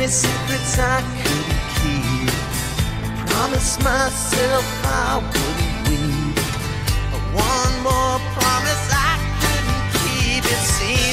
secrets I couldn't keep. Promised myself I wouldn't weep. But one more promise I couldn't keep. It seemed